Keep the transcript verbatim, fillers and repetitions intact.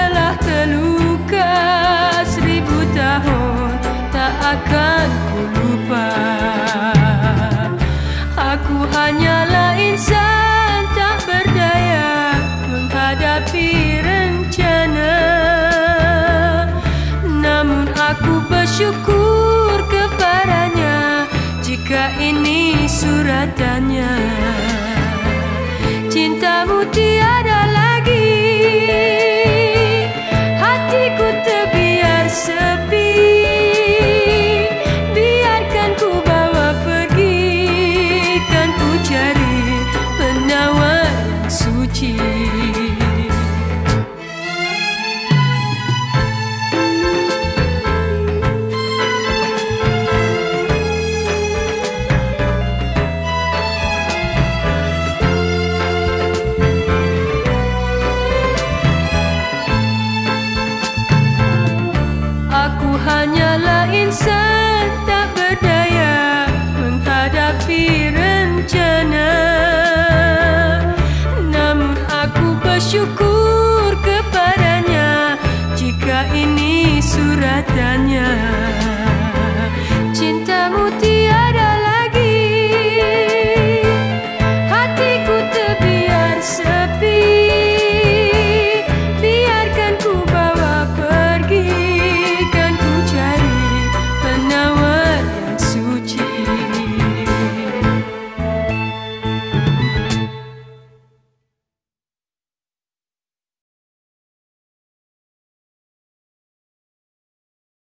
walau terluka seribu tahun tak akan ku lupa. Aku hanyalah insan tak berdaya menghadapi rencana, namun aku bersyukur kepadanya jika ini suratannya. Cintamu tiada lagi, hatiku terbiar sepi. Biarkan ku bawa pergi, kan ku cari penawar yang suci. Hanyalah insan tak berdaya menghadapi rencana, namun aku bersyukur kepadanya jika ini suratannya.